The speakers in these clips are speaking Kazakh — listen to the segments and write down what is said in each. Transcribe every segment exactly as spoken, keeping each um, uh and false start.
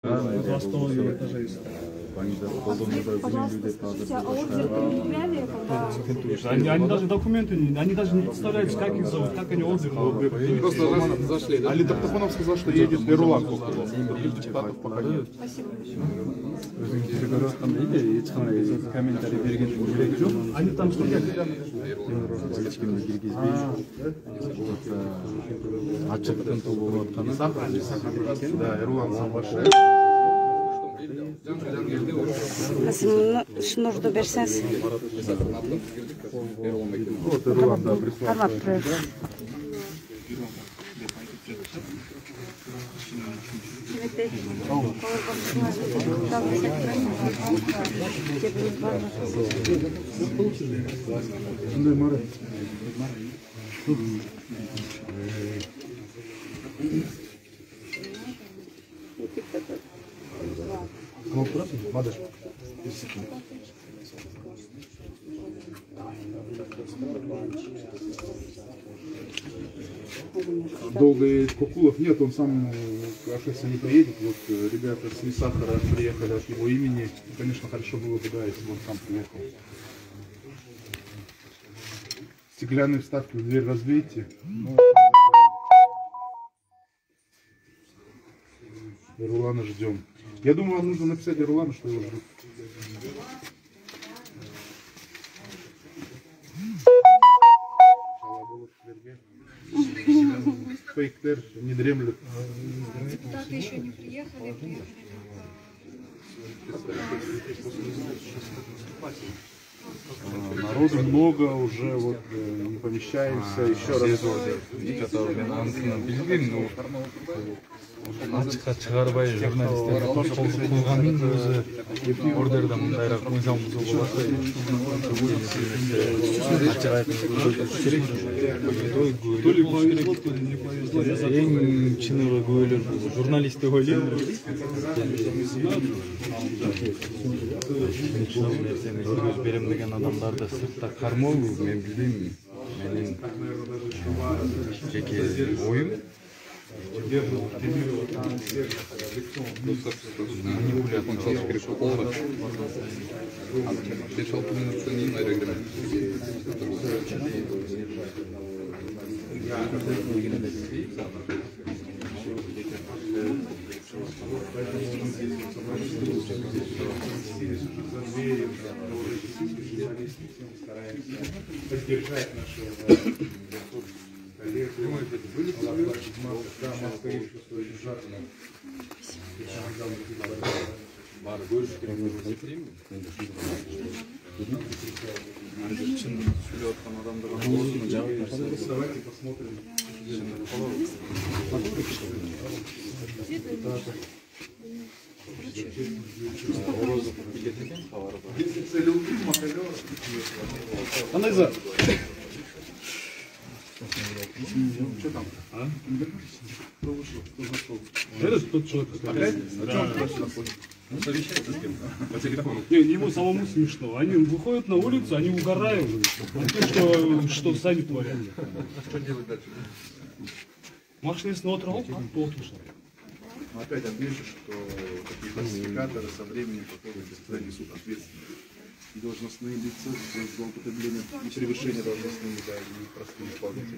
Восстановление этажей. Они, они даже документы, они даже не представляют, как их зовут, как они отзывы. Просто зашли, да? Али Топтофонов сказал, что едет Эрулан Кокулов. Депутатов пока нет. Спасибо. Они там стоят. Да, Эрулан сам вошел. Шнурду берсеңіз. Вот Эрулан, да, прислал. Армат проект. Долго едет Кокулов? Нет, он сам, кажется, не поедет. Вот ребята с Несахара приехали от его имени. Конечно, хорошо было бы, да, если бы он сам приехал. Стеклянные вставки в дверь разбейте. Ну, Эрулана ждем. Я думаю, вам нужно написать Эрулану, что его ждут. Фейктер не дремлет. Депутаты еще не приехали. Народу много, уже вот не помещаемся. Еще раз. Ачыққа шығарбай журналистерді қылғанның өзі ордерді мұндайрақ қойсам болады. Ачық айтып ең чыныға көйлер журналисті ойлаймын. Өз берем деген адамдарды сыртта қармау мен білмеймін. Менің жеке ойым. Поддержать нашего коллегу. Да, маска есть, что лежат. Давайте посмотрим. Если цель убить, Макалёва. Анайза. Что там? А? Кто вышел? Кто зашел? Это тот человек. Опять? А что он просто находится? Он совещается с кем-то? По телефону? Не, ему самому смешно. Они выходят на улицу, они угорают. А то, что, что сами творят. Что делать дальше? Машина смотрит, а плохо что. Опять отмечу, что такие фальсификаторы со временем потом всегда несут ответственность. И должностные лица, злоупотребление и превышение должностными, да, и простые исполнители.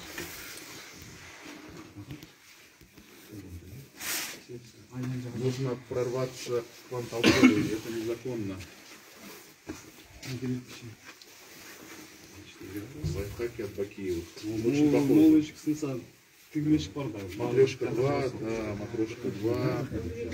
Нужно прорваться к вам толпой, это незаконно. Лайфхаки от Бакиева. Очень похоже. Ты говоришь, пардон. Матрешка два, да, матрешка два.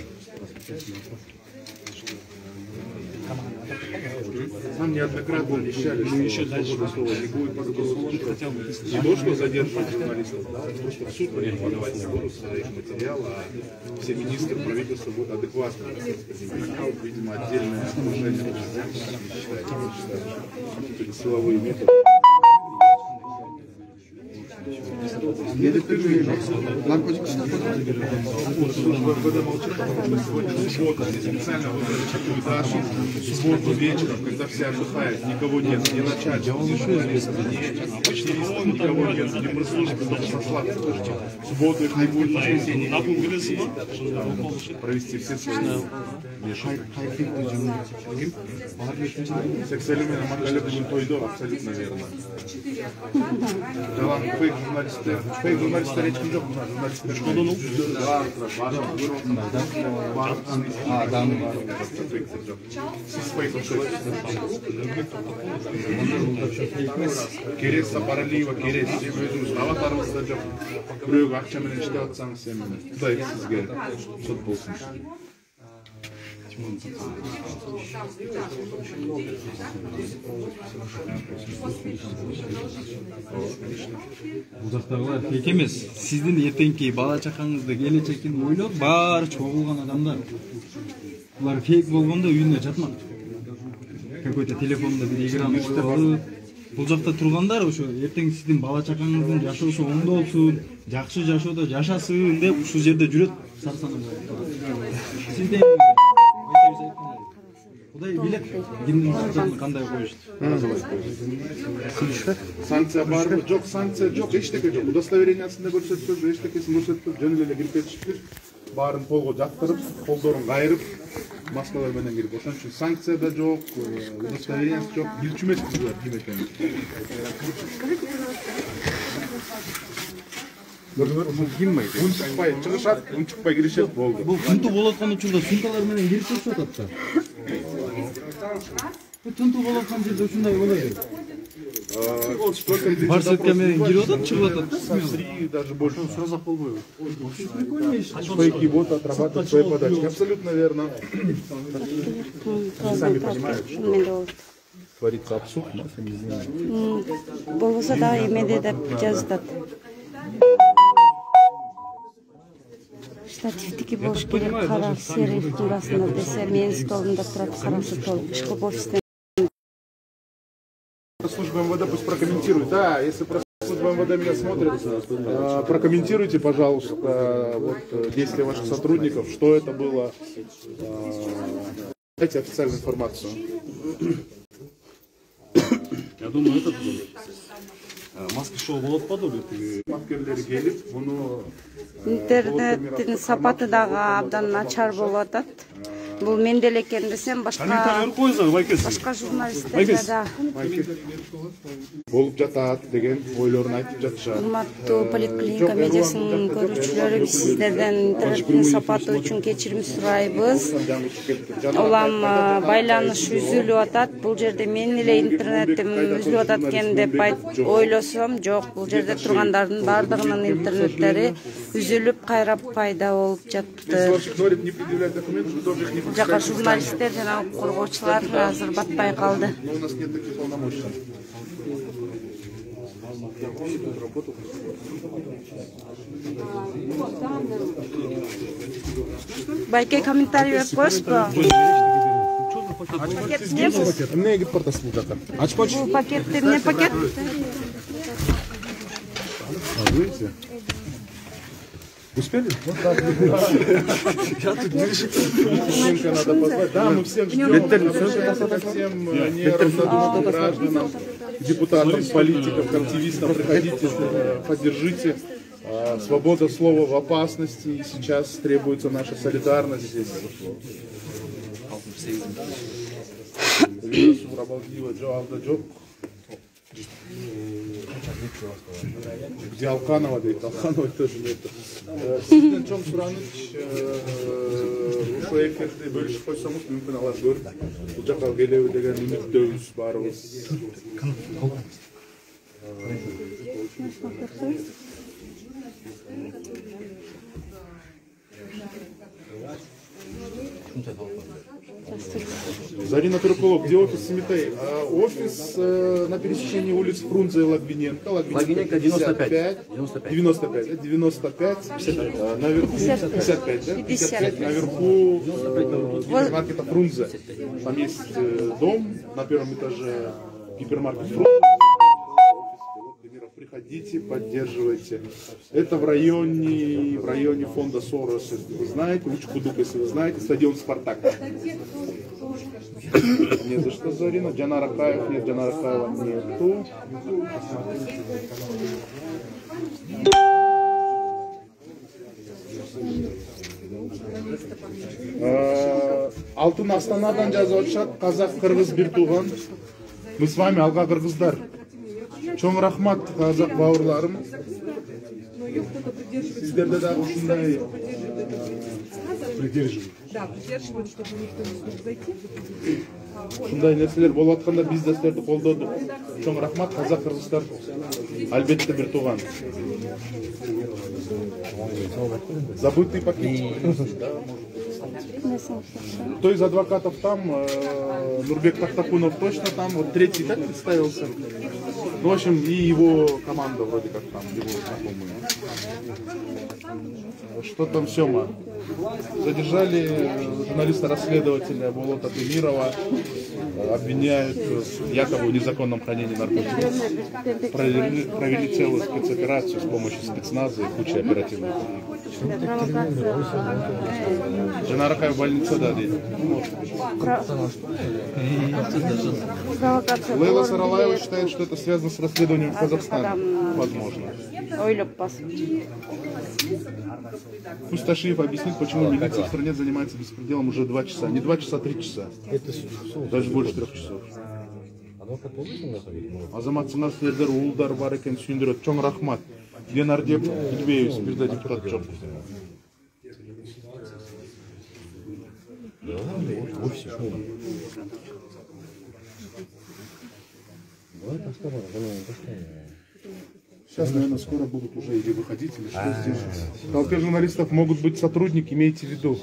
Нам неоднократно обещали, что еще дальше не будет хотя бы не то, что задерживать журналистов, а просто в суд они подавать не будут за их материал, а все министры правительства будут адекватно. Видимо, отдельное окружение президента, как не считаете, не считаете, силовые методы. Специально выбрали Дашу в субботу вечером, когда все отдыхают, никого нет, ни начальника, ни журналистов, ни активистов, никого нет, ни прислужников, чтобы сослаться. В субботу их не будет, в воскресенье не будет. Провести все свои сексуальные модели будут тойдо, абсолютно верно. Далам фейк журналистер, фейк журналистер речкин жоқ, журналистер что ну? А, да, сіз фейк керек сапаралиева керек сен өзіңіз аватарыңызда жоқ біреуге ақшамен іштеп атсаңыз сен құдай сізге сот болсын. Бузактагылар фейк эмес. Сиздин эртеңки бала чакаңызды келечегин ойлоп баары чогулган адамдар. Булар фейк болгондо үйүнө жатмак. Какой-то телефонда бир экран коюлуп, бул жакта тургандар ошо эртең сиздин бала чакаңыздын жашоосу оңдолсун, жакшы жашоодо жашасын деп ушул жерде жүрөт сарсанып. Сизден Кудай билет, кимдин сататын кандай коюшту? Санкция барбы? Жок, санкция жок, эчтеке жок. Удостоверениясында көрсөтпөйбү, эчтекесин көрсөтпөйбү, жөн эле кирип кетишиптир. Баарын колго жаптырып, колдорун кайрып, маскалар менен кирип. Ошон үчүн санкция да жок, удостоверениясы жок, билчү эмеспиз булар ким экенин. Унчукпай чыгышат, унчукпай киришет болду. Бул тунту болуп аткан учурда сумкалар менен кирип турушуп атат да. Бул тунту болуп аткан жерде ушундай болот. Барсетка менен кирип атат, чыгып атат. Три даже больше. Сразу болбойбу. Фейки бот отрабатывают свои подачки. Абсолютно верно. Сами понимаете, что творится абсурд. Болбосо да эмеде деп жазышат. Штативдики болуш керек, кара серый туурасында десе, менин столумда турат кара стол, ишкып офистен. Служба МВД пусть прокомментирует. Да, если служба МВД меня смотрит, прокомментируйте, пожалуйста, вот, действия ваших сотрудников, что это было. Дайте официальную информацию. Я думаю, этот маски-шоу болот подобит. Маскерлер келип, муну Интернеттин сапаты дагы абдан начар болуп атат. Бул мен деле экен десем, башка башка журналисттер да болуп жатат деген ойлорун айтып жатышат. Урматтуу поликлиника медиасынын көрүүчүлөрү, биз сиздерден интернеттин сапаты үчүн кечирим сурайбыз. Улам байланыш үзүлүп атат. Бул жерде менин эле интернетим үзүлүп атат экен деп ойлосом, жок, бул жерде тургандардын баардыгынын интернеттери үзүлүп, кайра пайда болуп жатты. Жака журналисттер жана коргоочулар азыр батпай калды. У нас нет таких полномочий. Байке комментарий берип коюшпу? Пакет не бул? Эмне кирип бартасыз бул жака? Ачпачы. Бул пакет эмне пакет? Видите? Успели? Всем надо позвать. Да, мы всем ждем. Всем неравнодушным гражданам, депутатам, политикам, активистам. Приходите, поддержите. Свобода слова в опасности. И сейчас требуется наша солидарность здесь. Где Алханова, да, Алханова тоже нет. Сизден чоң сураныч, ушул эфирди бөлүшүп койсоңуз мүмкүн алар көрүп, бул жака келеби деген үмүттөбүз баарыбыз. Зарина Туркова, где офис Семитей? А, офис э, на пересечении улиц Фрунзе и Логвиненко. Логвиненко девяносто пять. девяносто пять. девяносто пять. А, наверху пятьдесят пять, да? пятьдесят пять. Наверху э, гипермаркета Фрунзе. Там есть э, дом на первом этаже, гипермаркет Фрунзе. заходите, поддерживайте. Это в районе, в районе фонда Сорос, если вы знаете, Учкудук, если вы знаете, стадион Спартак. Не за что, Зарина. Джанара Каев нет, Джанара Каева нету. Алтын Астанадан жазып атышат, қазақ қырғыз бир туған. Мы с вами, алға қырғыздар. Чоң рахмат, қазақ бауырларым. Сіздерде да осындай Придерживай. Да, придерживают, чтобы никто не смог зайти. Шундай нәрселер болуп атканда биз да силерди колдодук. Чоң рахмат, қазақ кыргыздар. Албетте бир туган. Забытый пакет. Кто из адвокатов там? Нурбек Тахтакунов точно там. Вот третий так представился. Ну, в общем, и его команда вроде как там, его знакомые. Что там, Сема? Задержали журналиста-расследователя Болота Темирова, обвиняют в якобы незаконном хранении наркотиков. Провели, провели целую спецоперацию с помощью спецназа и кучи оперативных. Жена Ракаева в больнице, да, Лейла Саралаева считает, что это связано с расследованием в Казахстане. Возможно. Пусташиев объяснит, почему милиция в стране занимается беспределом уже два часа. Не два часа, а три часа. Даже больше трех часов. Азамат Сыңарсылердер улдар бар екен сүйіндірет. Чоң рахмат. Ленар деп Илбеев спирда депутат жоқ. Сейчас, наверное, скоро будут уже или выходить, или что здесь. В толпе журналистов могут быть сотрудники, имейте в виду.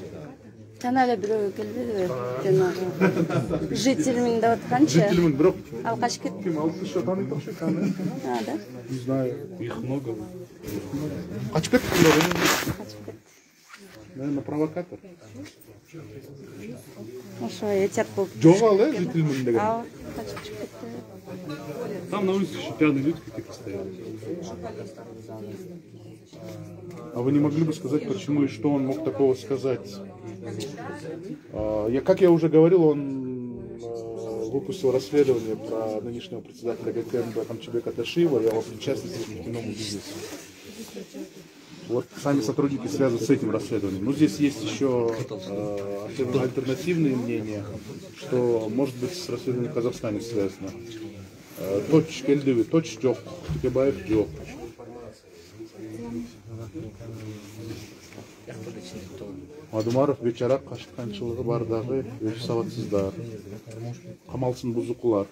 Жительмен да отқанша. Жительмен, бро. Ал қашып кетті. Кем алып еще таный вообще камера? А, да? Не знаю. Их много. Қашып кетті кімдер? Наверное, провокатор. Ошо етер болып. Жоқ ал, э, жительмен деген. Ал қашып кетті. Там на улице еще пьяные люди какие-то стоят. А вы не могли бы сказать, почему и что он мог такого сказать? Я, как я уже говорил, он выпустил расследование про нынешнего председателя ГКМБ Камчебека Ташиева и его причастности к нефтяному бизнесу. Вот сами сотрудники связаны с этим расследованием. Но здесь есть еще э, альтернативные мнения, что может быть с расследованием в Казахстане связано. Точ келдеби, точ жоқ, Текебаев жоқ. Адумаров бечара кашыкканчылыгы бардагы өз сабатсыздар. Камалсын бузукулар.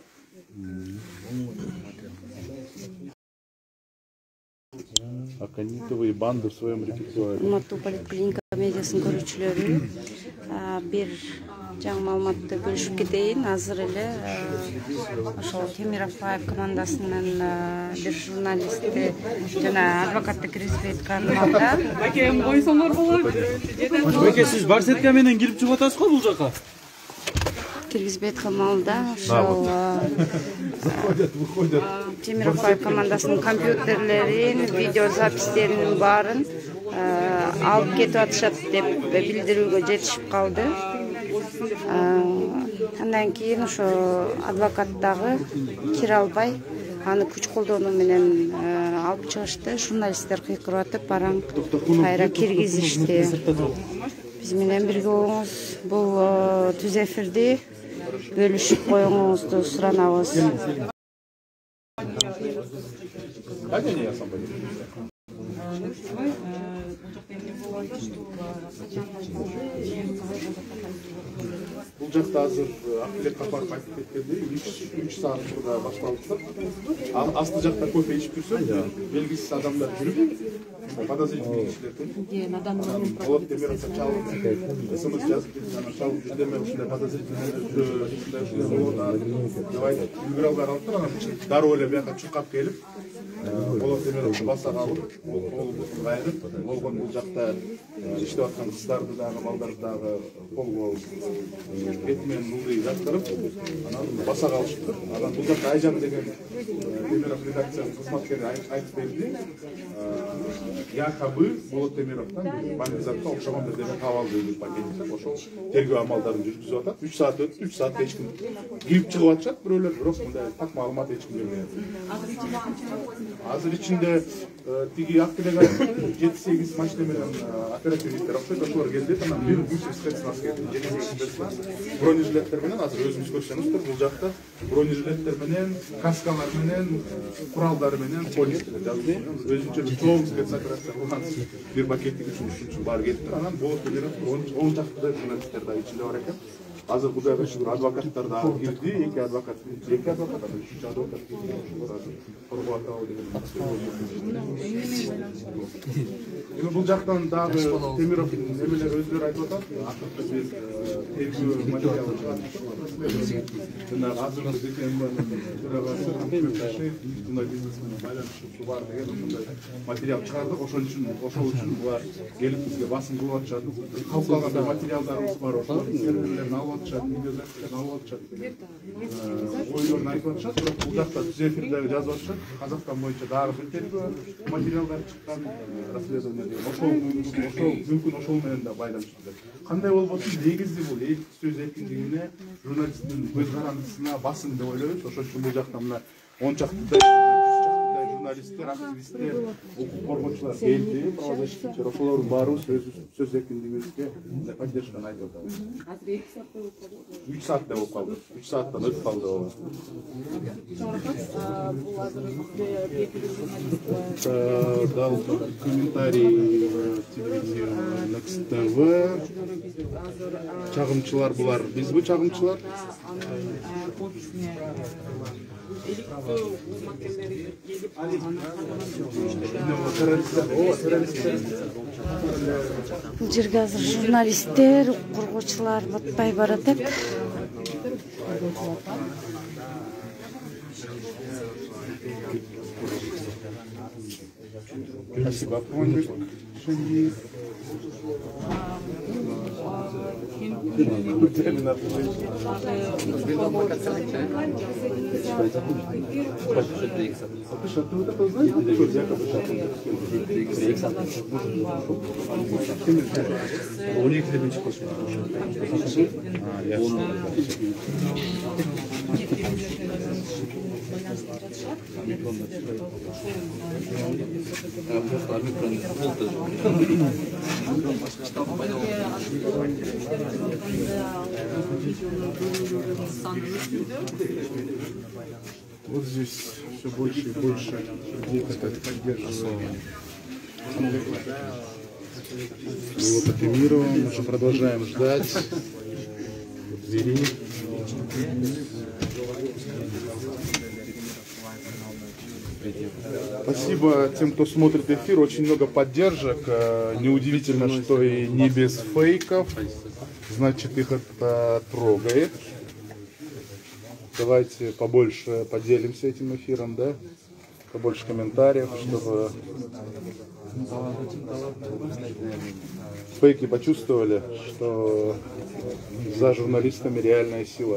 Аканитовы и банды в своем репертуаре. Алматы поликлиника медиасын көрүүчүлөрү бир жаңы маалыматты бөлүшүп кетейин. Азыр эле ошол Темиров командасынын бир журналисти жана адвокатты киргизбей аткан маалда. Бакем койсоңор болот. Баке, сиз барсетка менен кирип чыгып атасыз го бул жака? Киргизбей аткан маалда ошол Темиров командасынын компьютерлерин, видеозапистеринин баарын алып кетип атышат деп билдирүүгө жетишип калды. Андан кийин ошо адвокат дагы кире албай, аны күч колдонуу менен алып чыгышты. Журналисттер кыйкырып атып, бараң кайра киргизишти. Биз менен бирге болуңуз, бул түз эфирди бөлүшүп коюңузду суранабыз. Бұл жақта азыр Ақбілек Қапаров айтып кеткендей үч саат мурда башталыптыр. Асты жақта кофе ішіп жүрсөм, белгисиз адамдар жүрүп, подозрительный кишилерден Болот Темировго чалып, смс жазып, чалып жүрдеме ушундай подозрительный ушундай болот деп айтып үлгүрө албай калыптыр. Анан дароо эле бияка чуркап келип, Болот Темировду басаға алып, қолымызды қайырып, болған бұл жақта иштеп аткан қыздарды дағы, балдарды дағы қолға етмен ылдый жаттырып, анан басаға алышыптыр. Анан бұл жақта Айжан деген Темиров редакциясының қызматкері айтып берди. Якобы Болот Темировтан бандизатқа окшогон бирдеме таап алды деп пакетте. Ошол тергөө амалдарын жүргүзүп атат. үч саат өттү, үч саатта эч ким кирип чыгып атышат, бирөөлөр, бирок мындай так маалымат эч ким бербейт. Азыр ичинде тиги Актилек айтып, жети сегиз машина менен оперативниктер окшойт, ошолор келди, анан бир бүт спецназ келди. жети сегиз спецназ бронежилеттер менен, азыр өзүңүз көрсөңүздөр, бул жакта бронежилеттер менен, каскалар менен, куралдар менен полистер жазылган. Өзүнчө бир чоң спецоперация кылган бир пакеттик үчүн баар кетиптир. Анан Болот Темиров он чакты журналисттер да ичинде бар экен. Азыр Кудайга шүгүр адвокаттар да кирди, эки адвокат, эки адвокат, үчүнчү адвокат коргоо атабы деген. Эми бул жактан дагы Темиров немелер өздөрү айтып атат. Акыркы бир тергөө материалы чыгат. Жана азыр Зекенбанын төрагасы Кемташев журналист менен байланышып бар деген ошондой материал чыгардык. Ошол үчүн, ошол үчүн булар келип бизге басым кылып атышат. Калкалган материалдарыбыз бар, ошол серверлерин алып атышат, видеозаписктерин алып атышат деген ойлорун айтып атышат. Бирок бул жакта түз эфирдеги жазып атышат. Казакстан боюнча дагы бир тергөө материалдар чыккан, расследование деген. Ошол ошол мүмкүн ошол менен да байланыштуу деп. Кандай болбосун, негизи бул сөз эркиндигине, журналисттин көз карандысына басым деп ойлойбуз. Ошол үчүн бул жакта мына он чакты журналисттер, активисттер, укук коргоочулар келди, правозащитниктер, ошолордун баары сөз эркиндигибизге поддержканы айтып атабыз. Азыр эки саатта болуп калды. үч саатта болуп калды. үч сааттан өтүп калды. Бул азыр бизде бир журналист дал комментарий телевизия Next тэ вэ. Чагымчылар булар бизби чагымчылар? анын офисине электүү кызматкерлери келип анан Бул жерге азыр журналисттер, коргоочулар батпай баратат. Спасибо. Вот здесь все больше и больше людей, которые поддерживают Болота Темирова. Мы уже продолжаем ждать в двери. Спасибо тем, кто смотрит эфир. Очень много поддержек. Неудивительно, что и не без фейков. Значит, их это трогает. Давайте побольше поделимся этим эфиром, да? Побольше комментариев, чтобы фейки почувствовали, что за журналистами реальная сила.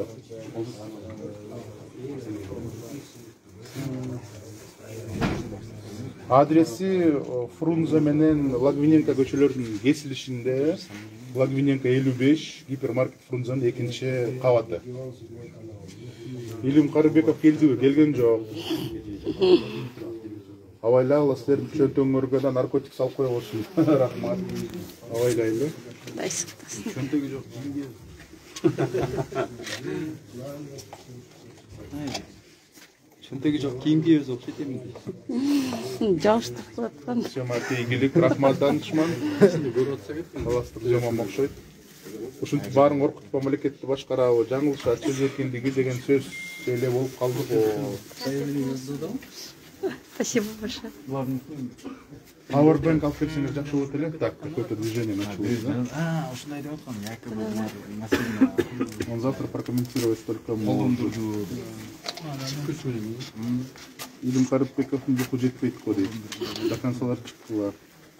Адреси Фрунзе менен Лагвиненко көчөлөрүнүн кесилишинде Лагвиненко элүү беш, гипермаркет Фрунзенин экинчи кабаты. Илим Карыбеков келдиби? Келген жок. Абайлагыла, силердин чөнтөгүңөргө да наркотик салып кое болсун. Рахмат. Абайлайлы. Кудай сактасын. Чөнтөгү жок. Чөнтөгү жок кийим кийебиз окшойт эми. Жабыштырып аткан. Сема тийгилик, рахмат данышман. Таластык жаман окшойт. Ушинтип баарын коркутуп мамлекетти башкарабы, жаңылышат, сөз эркиндиги деген сөз эле болуп калды го. Спасибо большое. Powerbank алып келсеңіз жақсы болот эле. Так, какое-то движение началось, да? А, ушундай деп аткам, якобы машина. Он завтра прокомментировать только может. Илим Карыбековдун жуку жетпейт го дейт. До концалар чыктылар.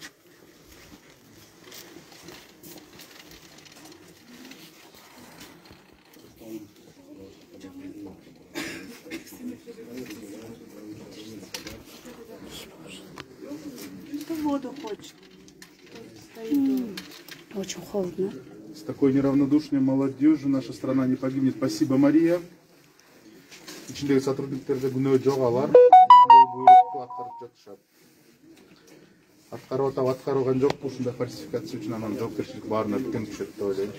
Воду хочет. Очень холодно. С такой неравнодушной молодежью наша страна не погибнет. Спасибо, Мария. Ичиндеги сотрудниктерде күнөө жок алар. Буйрукту аткарып жатышат. Аткарып атап аткарылган жокпу ушундай фальсификация үчүн анан жоопкерчилик баарына тикен түшөт деп ойлойм.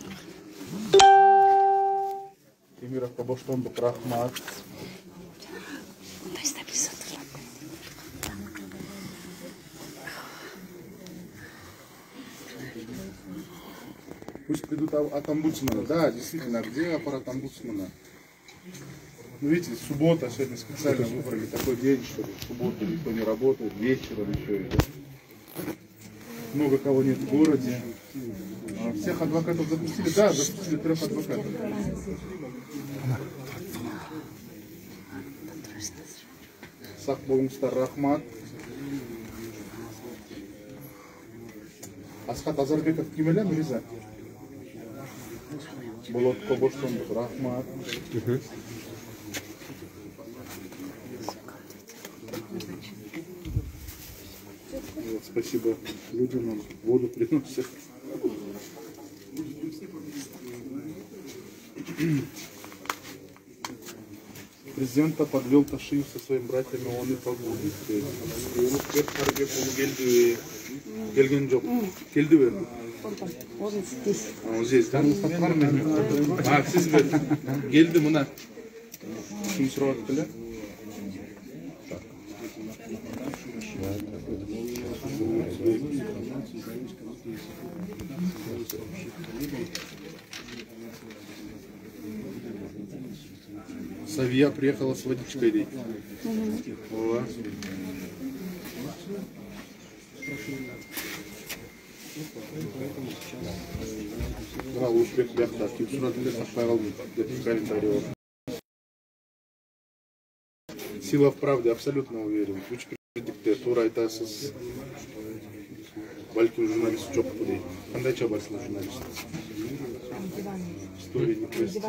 Темировго боштондук, рахмат. Пусть придут от омбудсмана. Да, действительно, где аппарат омбудсмана? Ну, видите, суббота, сегодня специально выбрали такой день, что в субботу никто не работает, вечером еще. Да? Много кого нет в городе. А всех адвокатов запустили? Да, запустили трех адвокатов. Сак болуңуздар, рахмат. Асхат Азарбеков ким эле, Нуриза? Болотко боштондук, рахмат. Вот, спасибо людям, нам воду приносят. Президента подвел Ташиев со своими братьями, он и погубит. Улукбек Карыбеков келди, келген жок. Келди бе? Он здесь. А, он здесь, да? А, сиз бе? Келди мына. Ким сурап атты? Савия приехала с водичкой, дейт. Ооба. Мына Улукбек биякта ким сурат эле сакпай калдым деп комментарий бар. Сила в правде, абсолютно уверен. Үч предикте туура айтасыз. Балким журналист жокпу дейт. Кандай чабасыз журналист? История не простит.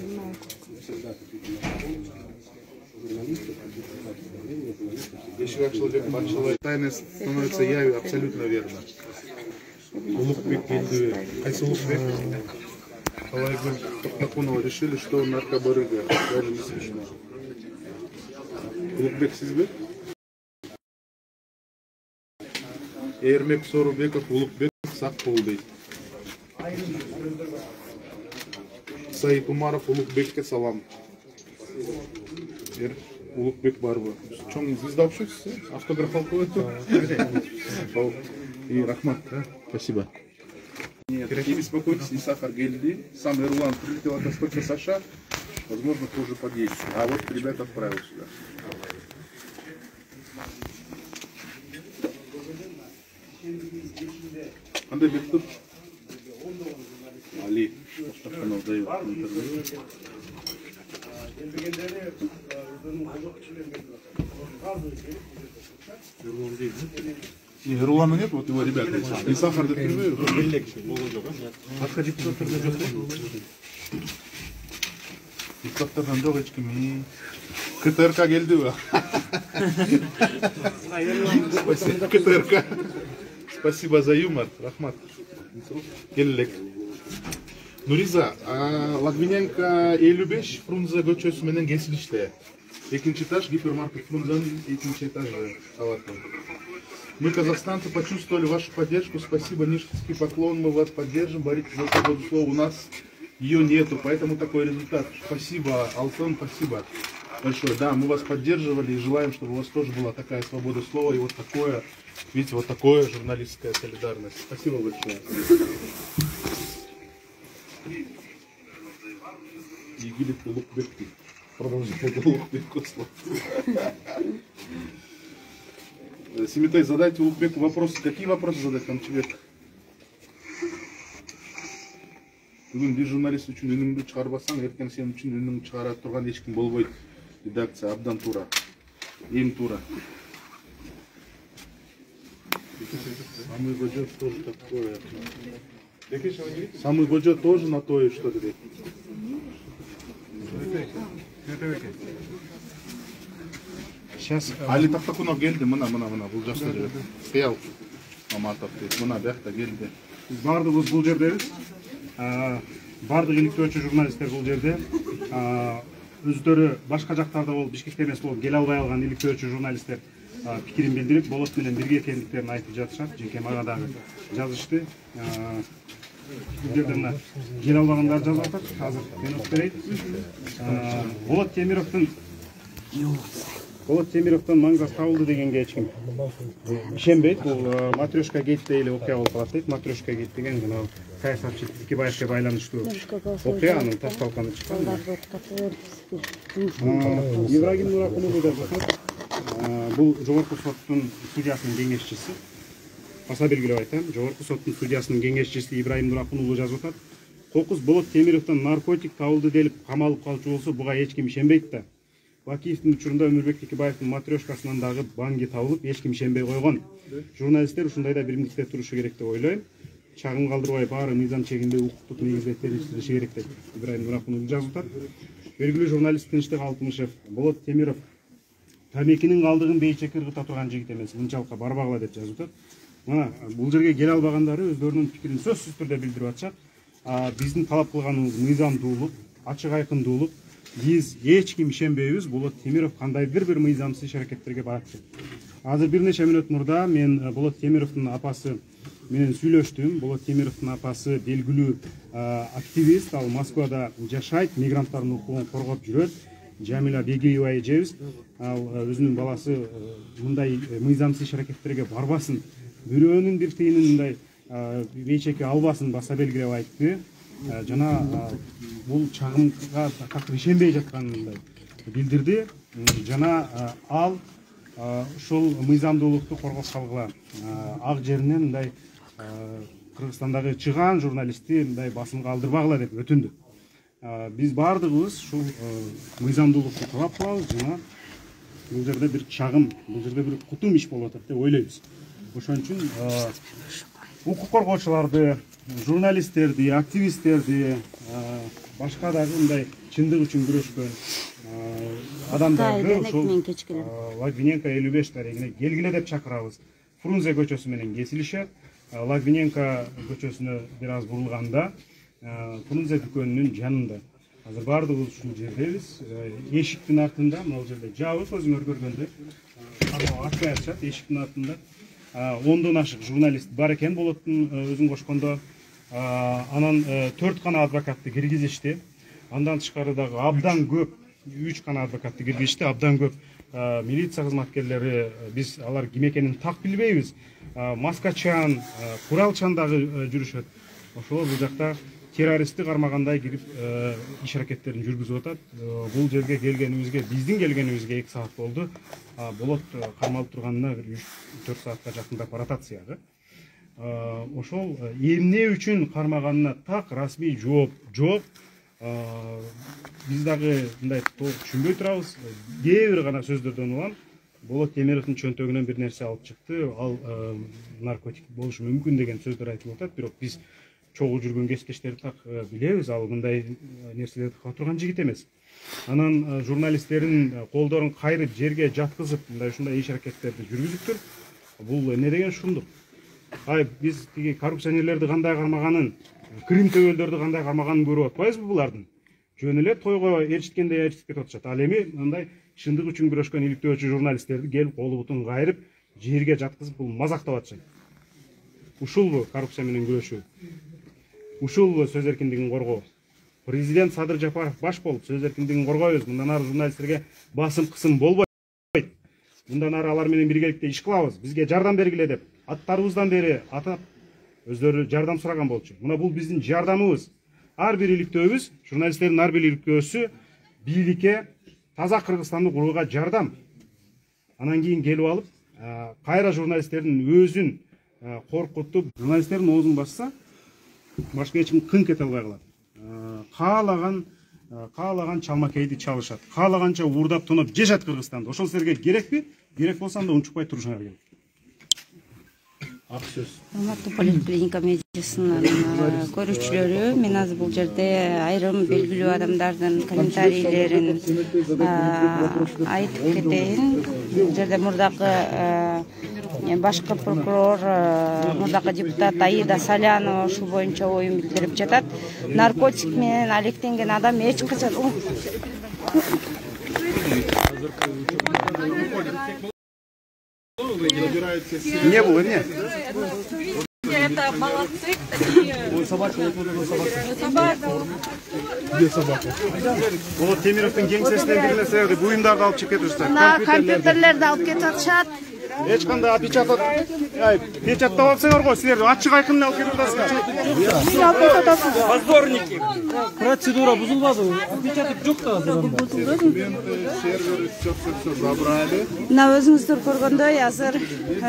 Если как человек большой, тайны становится явью, абсолютно верно. Улукбек келди. Кайсы Улукбек? Калайгүл Токмакунова решили, что он наркобарыга. Даже не смешно. Улукбек сизбе? Эрмек Сорубеков, Улукбек сак болду. Саид Умаров, Улукбекке салам. Ер Улукбек барбы. Чоң звезда обществоси? Автограф алып коет. И рахмат, спасибо. Нет, не беспокойтесь, не сахар гельди. Сам Эрлан прилетел от Восточного Саша, возможно, позже подъедет. А вот ребята отправил сюда. Андрей Бектур. Али, Мустафанов дает интервью. Не, Рулана нет, вот его ребята. И сахар до первые. Отходи к сахару. И сахардан жоғычками. КТРК келді бе? КТРК. Спасибо за юмор, рахмат. Келлек. Нуриза, Лагвиненко элүү беш Фрунзе көчөсү менен кесилиште. Экинчи этаж гипермаркет Фрунзенин экинчи этажы. Мы, казахстанцы, почувствовали вашу поддержку. Спасибо, низкий поклон. Мы вас поддержим. Боритесь за свободу слова. У нас ее нету, поэтому такой результат. Спасибо, Алтон, спасибо большое. Да, мы вас поддерживали и желаем, чтобы у вас тоже была такая свобода слова и вот такое, видите, вот такое журналистская солидарность. Спасибо большое. Егилит Улукбек. Продолжение Улукбек. Симитай, задайте Улукбеку вопросы. Какие вопросы задать там тебе? Бүгін bir журналист үшін үніңді шығарбасаң, ертең сен үшін үніңді шығара тұрған ешкім болбойды. Редакция абдан тура. Ең тура. Самый Годжо тоже такое. Самый Годжо тоже на то, что говорит. Сейчас Али тақтақуна келді, мына, мына, мына, бұл жақта жүреді. Қиял, Маматов дейді, мына бәқта келді. бардығыз бұл жердеміз. Бардық иликтөөчү журналисттер бұл жерде. Өздері башқа жақтарда болып, Бишкекте емес болып, келе албай алған иликтөөчү журналисттер пикирин билдирип, болот менен бирге экендиктерин айтып жатышат. Жеке мага дагы жазышты. Бұл жерде мына келе албагандар жазып атат. Азыр мен окуп берейин. Болот Темировдун Болот Темировдун маңзас табылды дегенге эч ким ишенбейт. Бул Матрешка гейт дейли окуя болуп калат дейт. Матрешка гейт деген мына саясатчы Тикебаевке байланыштуу окуя, анын токтолкону чыккан. Ибрагим Нуракулов деп атат. Бул жогорку соттун судьясынын кеңешчиси. Баса белгилеп айтам, жогорку соттун судьясынын кеңешчиси Ибрагим Нуракулов жазып атат. Кокус Болот Темировдон наркотик табылды делип камалып калчу болсо, буга эч ким ишенбейт да. Бакиевдин учурунда Өмүрбек Текебаевдин матрешкасынан дагы банги табылып, эч ким ишенбей койгон. Журналисттер ушундайда биримдикте турушу керек деп ойлойм. Чагым калтырбай баары мыйзам чегинде укуктук негизде териштириши керек деп Ибрагим Нуракулов жазып атат. Белгилүү журналист Тынчтык Алтымышев Болот Темиров тамекинин калдыгын бейчек ыргыта турган жигит эмес, мынчалыкка барбагыла деп жазып атат. Мына бул жерге келе албагандары өздөрүнүн пикирин сөзсүз түрдө билдирип атышат. Биздин талап кылганыбыз мыйзамдуулук, ачык айкындуулук. Биз эч ким ишенбейбиз, Болот Темиров кандайдыр бир мыйзамсыз иш-аракеттерге барат деп. Азыр бир нече мүнөт мурда мен Болот Темировдун апасы менен сүйлөштүм. Болот Темировдун апасы белгилүү активист, ал Москвада жашайт, мигранттардын укугун коргоп жүрөт. Жамила Бегиева эжебиз, ал өзүнүн баласы мындай мыйзамсыз иш-аракеттерге барбасын, бирөөнүн бир тыйынын мындай бейчекке албасын баса белгилеп айтты. Жана бул чагымга катуу ишенбей жатканын билдирди. Жана ал ушул мыйзамдуулукту коргоп калгыла ак жеринен мындай Кыргызстандагы чыгаан журналистти мындай басымга алдырбагыла деп өтүндү. Биз бардыгыбыз ушул мыйзамдуулукту талап кылабыз. Жана бул жерде бир чагым, бул жерде бир кутум иш болуп атат деп ойлойбуз. Ошон үчүн укук коргоочуларды, журналисттерди, активисттерди, башка дагы мындай чындык үчүн күрөшкөн адамдарды ушул Логвиненко элүү беш тарегине келгиле деп чакырабыз. Фрунзе көчөсү менен кесилишет. Логвиненко көчөсүнө бир аз бурулганда Фрунзе дүкөнүнүн жанында. Азыр бардыгыбыз ушул жердебиз. Эшиктин артында, мына жерде жабык өзүңөр көргөндөй. Ачпай атышат эшиктин артында. Ондон ашык журналист бар экен Болоттун өзүн кошкондо. Анан төрт кана адвокатты киргизишти. Андан тышкары дагы абдан көп, үч кана адвокатты киргизишти. Абдан көп милиция кызматкерлери, биз алар ким экенин так билбейбиз. Маскачан, куралчан дагы жүрүшөт. Ошол бул жакта террористти кармагандай кирип иш-аракеттерин жүргүзүп атат. Бул жерге келгенибизге, биздин келгенибизге эки саат болду. Болот кармалып турганына үч төрт саатка жакындап баратат сыягы. Ошол эмне үчүн кармаганына так расмий жооп жок. Биз дагы мындай толук түшүнбөй турабыз. Кээ бир гана сөздөрдөн улам Болот Темировдун чөнтөгүнөн бир нерсе алып чыкты. Ал наркотик болушу мүмкүн деген сөздөр айтылып атат. Бирок биз чогуу жүргөн кескечтерди так билебиз. Ал мындай нерселерди кыла турган жигит эмес. Анан журналисттердин колдорун кайрып жерге жаткызып, мындай ушундай иш-аракеттерди жүргүзүптүр. Бул эмне деген шундук? Ай, биз тиги коррупционерлерди кандай кармаганын, Крым төбөлдөрдү кандай кармаганын көрүп атпайбызбы булардын? Жөн эле тойго ээрчиткендей ээрчитип кетип атышат. Ал эми мындай чындык үчүн күрөшкөн иликтөөчү журналисттерди келип колу бутун кайрып, жерге жаткызып бул мазактап атышат. Ушулбу коррупция менен күрөшүү? Ушулбу сөз эркиндигин коргоо? Президент Садыр Жапаров баш болуп сөз эркиндигин коргойбуз. Мындан ары журналисттерге басым кысым болбойт. Мындан ары алар менен биргеликте иш кылабыз. Бизге жардам бергиле деп аттарыбыздан бери атап өздөрү жардам сураган болчу. Мына бул биздин жардамыбыз. Ар бир иликтөөбүз, журналисттердин ар бир иликтөөсү бийликке таза Кыргызстанды курууга жардам. Анан кийин келип алып, кайра журналисттердин өзүн коркутуп, журналисттердин оозун басса, башка эч ким кыңк эте албай калат. Каалаган каалаган чалмакейди чалышат. Каалаганча уурдап тоноп жешат Кыргызстанды. Ошол силерге керекпи? Керек болсо анда унчукпай турушуңар керек. Алматы поликлиника медицинасынын көрүүчүлөрү, мен азыр бул жерде айрым белгилүү адамдардын комментарийлерин айтып кетейин. Бул жерде мурдакы башкы прокурор, мурдакы депутат Аида Салянова ушул боюнча оюн билдирип жатат. Наркотик менен алектенген адам эч качан Не было, не? Это молодцы такие. Собака. Где собака? Болот Темировдун кеңсесинен бир нерсе буюмдарды алып чыгып кетишти. мына компьютерлерди алып кетип атышат. Эч кандай опечатат, ай, печаттап алсаңар го, силер ачык айкын алып кетип атасыңар. Сиз алып кетип атасыз. Позорники. Процедура бузулбады. Опечатып жок да азыр. Сервер все забрали. Мына өзүңүздөр көргөндөй азыр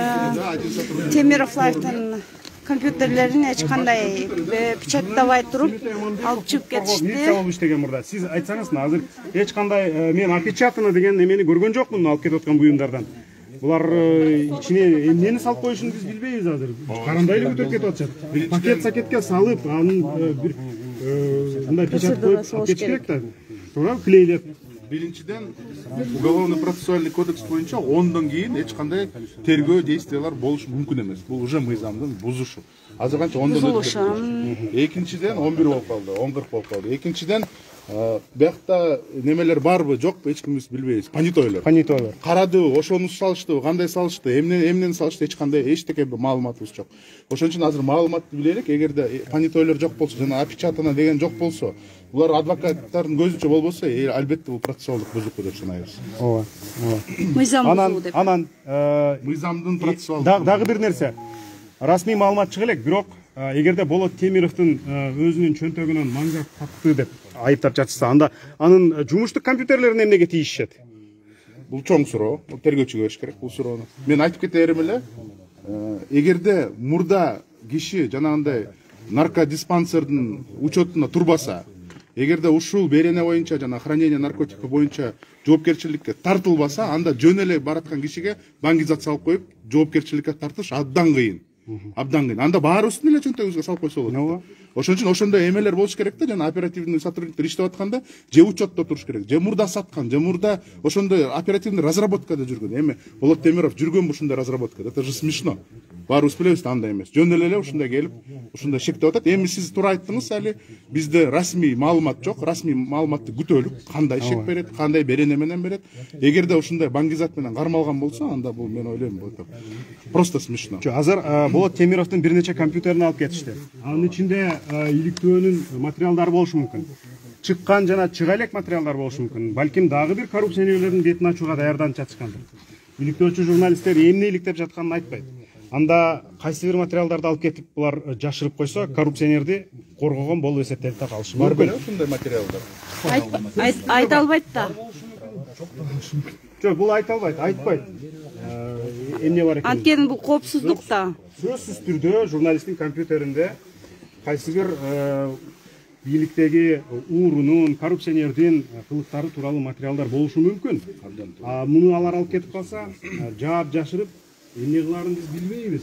Темиров Лайфтын компьютерлерин эч кандай печаттабай туруп алып чыгып кетишти. Милиция болуп иштеген мурда. Сиз айтсаңыз, азыр эч кандай мен опечатаны деген эмени көргөн жокмун алып кетип аткан буюмдардан. Булар ичине эмнени салып коюшун биз билбейбиз азыр. Карандай эле көтөрүп кетип атышат. Пакет сакетке салып, анын бир мындай печат коюп алып кетиш керек да. Туурабы, клейлеп. Биринчиден, уголовно-процессуальный кодекс боюнча ондон кийин эч кандай тергөө действиялар болушу мүмкүн эмес. Бул уже мыйзамдын бузушу. Азыр канча ондон өтүп. Экинчиден он бир болуп калды, он кырк болуп калды. Экинчиден, биякта немелер барбы, жокпу, эч кимибиз билбейбиз. Понятойлор. Понятойлор. Карадыбы, ошону салыштыбы, кандай салышты, эмне эмнени салышты, эч кандай эчтеке маалыматыбыз жок. Ошон үчүн азыр маалыматты билелик. Эгерде понятойлор жок болсо, жана опечатана деген жок болсо, булар адвокаттардын көзүнчө болбосо, албетте бул процессуалдык бузуку деп санайбыз. Ооба, ооба. Мыйзам бузуу деп. Анан мыйзамдын процессуалдык. дагы бир нерсе. Расмий маалымат чыга элек, бирок эгерде Болот Темировдун өзүнүн чөнтөгүнөн маңгак тапты деп айыптап жатышса, анда анын жумуштук компьютерлерин эмнеге тийишет? Бул чоң суроо. Бул тергөөчүгө бериш керек бул суроону. Мен айтып кетерим эле, эгерде мурда киши жанагындай наркодиспансердин учетуна турбаса, эгерде ушул берене боюнча жана хранение наркотика боюнча жоопкерчиликке тартылбаса, анда жөн эле бараткан кишиге баңгизат салып коюп, жоопкерчиликке тартыш абдан кыйын. Абдан кыйын. Анда баарыбыздын эле чөнтөгүбүзгө салып койсо болот. Ошон үчүн ошондой эмелер болуш керек да, жана оперативный сотрудниктер иштеп атканда же учетто туруш керек, же мурда саткан, же мурда ошондой оперативный разработкада жүргөн. Эми Болот Темиров жүргөнбү ушундай разработкада? Это же смешно. Баарыбыз билебиз да, андай эмес. Жөн эле ушундай келип, ушундай шектеп атат. Эми сиз туура айттыңыз, али бизде расмий маалымат жок. Расмий маалыматты күтөлүк. Кандай шек берет, кандай берене менен берет. Эгерде ушундай баңгизат менен кармалган болсо, анда бул мен ойлойм, бул просто смешно. Азыр Болот Темировдун бир нече компьютерин алып кетишти. Анын ичинде иликтөөнүн материалдары болушу мүмкүн. Чыккан жана чыга элек материалдар болушу мүмкүн. Балким дагы бир коррупционерлердин бетин ачууга даярданып жатышкандыр. Иликтөөчү журналисттер эмне иликтеп жатканын айтпайт. Анда кайсы бир материалдарды алып кетип булар жашырып койсо, коррупционерди коргогон болуп эсептелип калышы мүмкүн. Бар беле ушундай материалдар? Айта албайт да. Жок, бул айта албайт, айтпайт. Эмне бар экен? Анткени бул коопсуздук да. Сөзсүз түрдө журналисттин компьютеринде кайсы бир бийликтеги уурунун, коррупционердин кылыктары тууралуу материалдар болушу мүмкүн. А муну алар алып кетип калса, жаап жашырып, эмне кылаарын биз билбейбиз.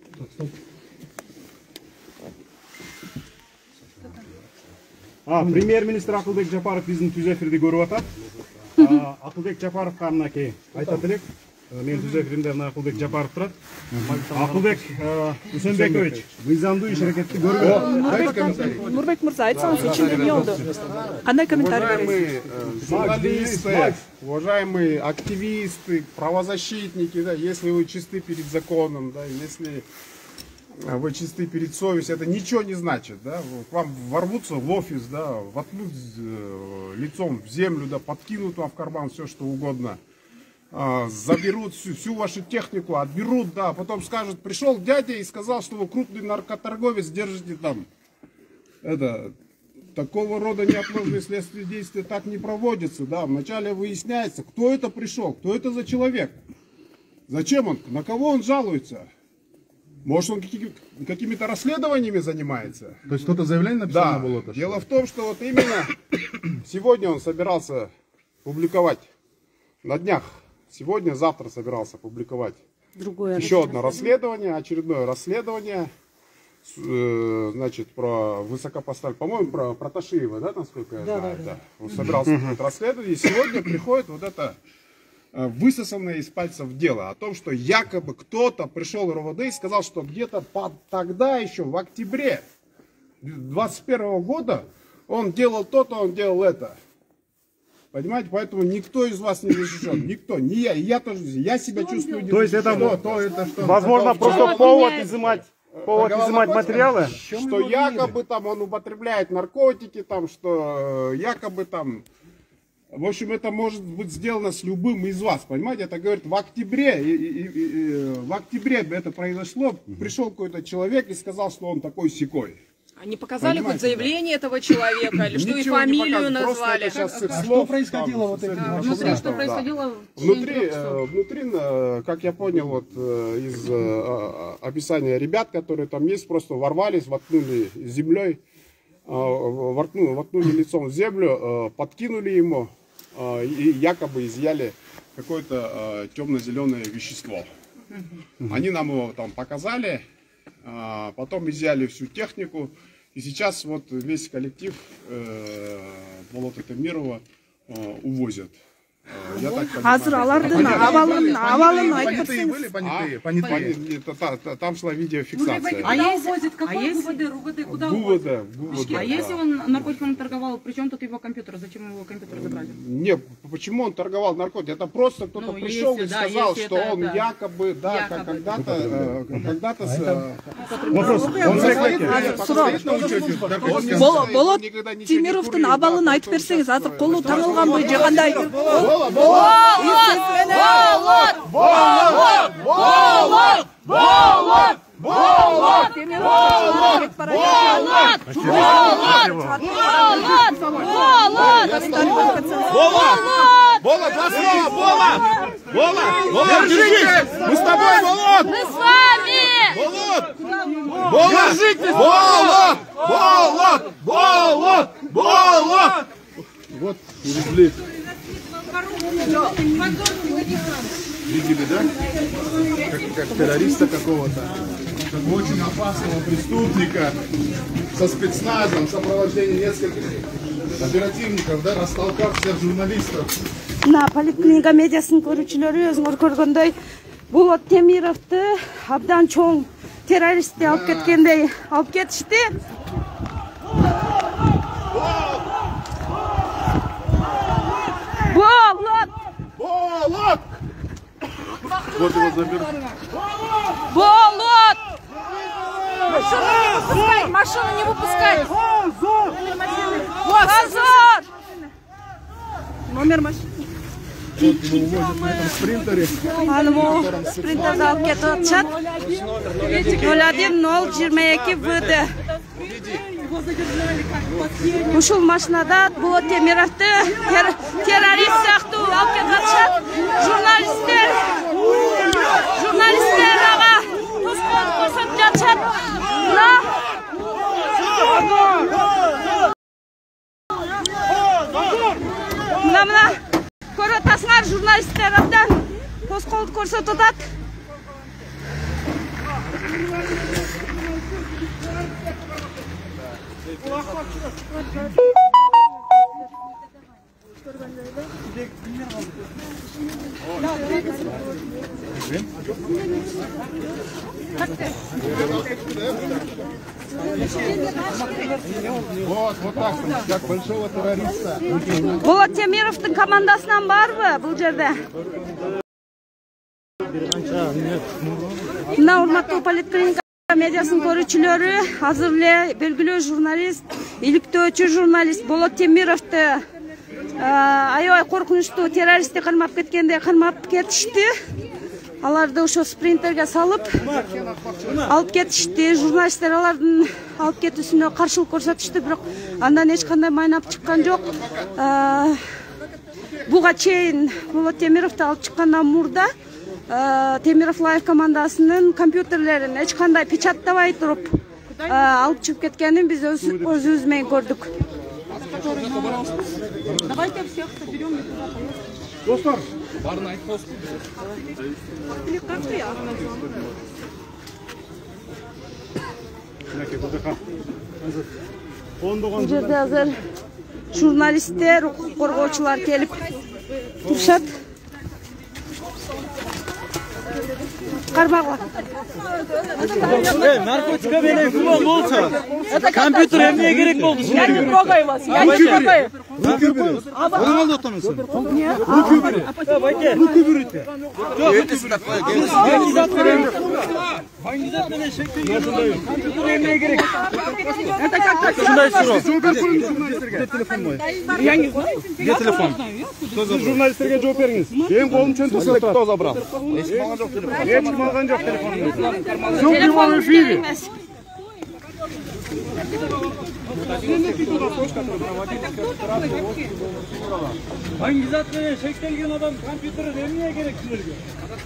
А, премьер-министр Акылбек Жапаров биздин түз эфирди көрүп атат. Акылбек Жапаровго мынакей айтат элек. Мен түз эфиримде мына Акылбек Жапаров турат. Акылбек Үсөнбекович, мыйзамдуу иш аракетти көргөн. Нурбек Мурза, айтсаңыз, ичинде эмне болду? Кандай комментарий бересиз? Журналисты, уважаемые активисты, правозащитники, да, если вы чисты перед законом, да, если вы чисты перед совестью, это ничего не значит, да, к вам ворвутся в офис, да, воткнут лицом в землю, да, подкинут вам в карман все, что угодно. Заберут всю, всю вашу технику, отберут, да, потом скажут, пришел дядя и сказал, что вы крупный наркоторговец, держите там. Это, такого рода неотложные следственные действия так не проводятся, да, вначале выясняется, кто это пришел, кто это за человек. Зачем он? На кого он жалуется? Может, он какими-то расследованиями занимается? То есть кто-то заявление написал да. на болото? Дело в том, что вот именно сегодня он собирался публиковать, на днях, сегодня-завтра собирался публиковать Другое еще одно расследование, очередное расследование, значит, про высокопоставленного, по-моему, про Проташиева, да, насколько я да, знаю, да, да. Он собирался расследовать, и сегодня приходит вот это высосанное из пальцев дело о том, что якобы кто-то пришел в РОВД и сказал, что где-то тогда еще, в октябре двадцать первого года, он делал то-то, он делал это. Понимаете, поэтому никто из вас не защищен, никто, не я, и я тоже, я себя чувствую не То есть это, что, то, это что, возможно, просто повод изымать, повод изымать материалы? Что якобы там он употребляет наркотики, там, что якобы там... В общем, это может быть сделано с любым из вас, понимаете? Это говорит в октябре, и, и, и, и, в октябре это произошло, пришел какой-то человек и сказал, что он такой-сякой. Они показали Понимаете, хоть заявление да. этого человека, или что и фамилию назвали? А слов, что происходило вот этим? Да, внутри что да. происходило? Внутри, внутри, как я понял вот из описания ребят, которые там есть, просто ворвались, воткнули землей, воткнули, воткнули лицом в землю, подкинули ему и якобы изъяли какое-то темно-зеленое вещество. Они нам его там показали, потом изъяли всю технику, и сейчас вот весь коллектив Болото Темирова увозят. Я так понимаю. Понятые были, понятые, понятые. Там шла видеофиксация. А если какой ГУВД, РУВД, куда ГУВД, А если он наркотиком торговал, при чем тут его компьютер? Зачем его компьютер забрали? Не, почему он торговал наркотиками? Это просто кто-то Ну, пришел если, и да, сказал, если что это, он да. якобы, да, Якобы. когда-то, когда-то с... Вопрос. Он Болот Темировдун абалын айтып берсеңиз, азыр колу таңылганбы же кандай? Болот! Болот! Болот! Болот! Болот! Болот! Болот! Болот! Болот! Болот, два слова! Болот! Болот! Болот, держитесь! Мы с тобой, Болот! Мы с вами! Болот! Болот! Держитесь! Болот! Болот! Болот! Болот! Вот, увезли. Видели, да? Как, как террориста какого-то. Как очень опасного преступника со спецназом, в сопровождении нескольких оперативников, да, растолкав всех журналистов. На поликлиника медиасын көрүүчүлөрү өзүңөр көргөндөй Болот Темировду абдан чоң террористти алып кеткендей алып кетишти. Болот! Болот! Вот его заберут. Болот! Машину не выпускай! Позор! Номер машины. Вот его увозят на этом спринтере. Аныму спринтерди алып кетип атышат. ноль один ноль жыйырма эки вэ дэ. Ушул машинада Болот Темировду террорист сыяктуу алып кетип атышат. Журналисттер, журналисттер ага тоскоолду көрсөтүп жатышат. Мына мына көрүп атасыңар, журналисттер абдан тоскоолду көрсөтүп атат. Вот, вот так, как большого террориста. Болот Темировдун командасынан барбы бул жерде? Мына урматтуу поликлиника медиасын көрүүчүлөрү, азыр эле белгилүү журналист, иликтөөчү журналист Болот Темировду аябай коркунучтуу террористти кармап кеткенде кармап кетишти. Аларды ошо спринтерге салып алып кетишти. Журналисттер алардын алып кетүүсүнө каршылык көрсөтүштү, бирок андан эч кандай майнап чыккан жок. Буга чейин Болот Темировду алып чыккандан мурда Темиров Лайв командасынын компьютерлерин эч кандай печаттабай туруп алып чыгып кеткенин биз өзүбүз менен көрдүк. Давайте всех соберем. Достор, Барын айтып Бул жерде азыр журналисттер, укук коргоочулар келип турушат. Кармагыла. Наркотика менен кулон болсо, компьютер эмне керек болду? Я не трогаю вас, я не трогаю. Оңолдо отурмусуң? Руку берите. Баңгизат менен шектелген компьютер эмне керек? Это как-то Ушундай суроо. я не знаю. Где телефон? сиз журналисттерге жооп бериңиз. Менин колум чөнтөктө турат. Кто забрал? Эч ким алган жок телефонумду. Телефон эмес. Баңгизат менен шектелген адам компьютерин эмне керек силерге?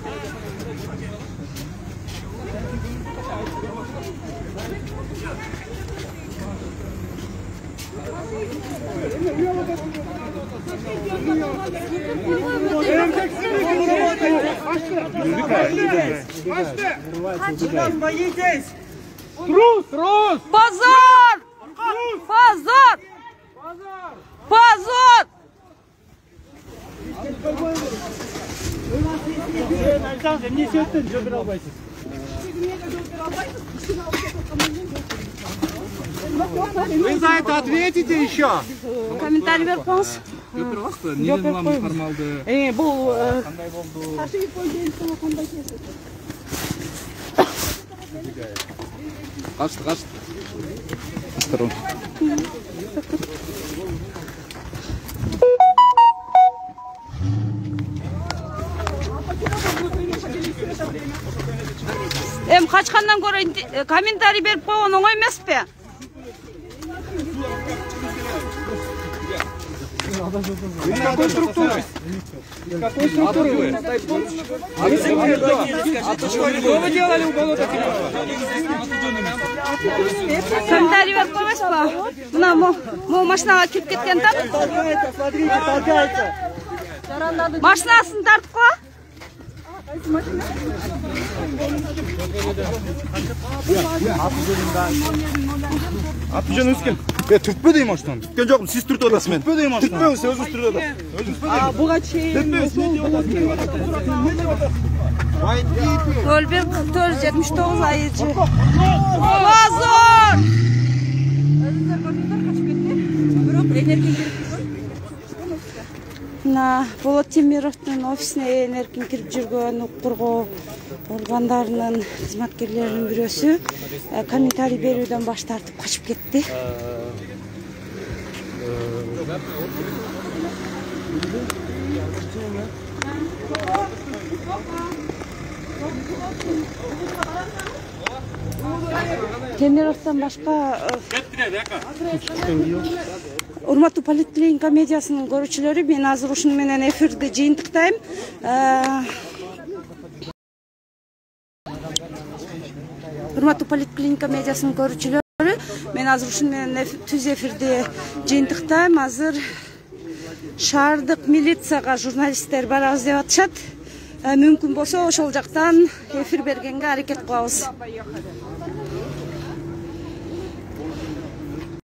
Трус, трус! Позор! Позор! Позор! Эмне сеттин жооп бере албайсыз? Вы за это ответите еще? Комментарий берип коюңуз. Неден улам кармалды? Э, бул Кандай болду? Качты, качты. Эми качкандан көрө комментарий берип койгон оңой эмеспи? Из какой структуры? Из какой структуры вы? Что вы делали у болота? Комментарий берип койбойсузбу? Мына могу машинага кирип кеткен да? Смотрите, толкается. Машинасын тартып кой. Атыжан өскен. Е, түртпө дейм аштан. Түткен жоқпын, сіз түртіп отасыз мен. Түртпө дейм аштан. Түртпеңіз, өзіңіз түртіп отасыз. а буга чейин ноль бир кырк төрт жетимиш тогуз айыжы. Позор! Мына Болот Темировдун офисине эркин кирип жүргөн укук коргоо органдарынын кызматкерлеринин бирөөсү комментарий берүүдөн баш тартып качып кетти. Темировдон башка урматтуу поликлиника медиасынын көрүүчүлөрү, мен азыр ушуну менен эфирди жыйынтыктайм. Урматтуу поликлиника медиасынын көрүүчүлөрү, мен азыр ушуну менен түз эфирди жыйынтыктайм. Азыр шаардык милицияга журналисттер барабыз деп атышат. Мүмкүн болсо ошол жактан эфир бергенге аракет кылабыз.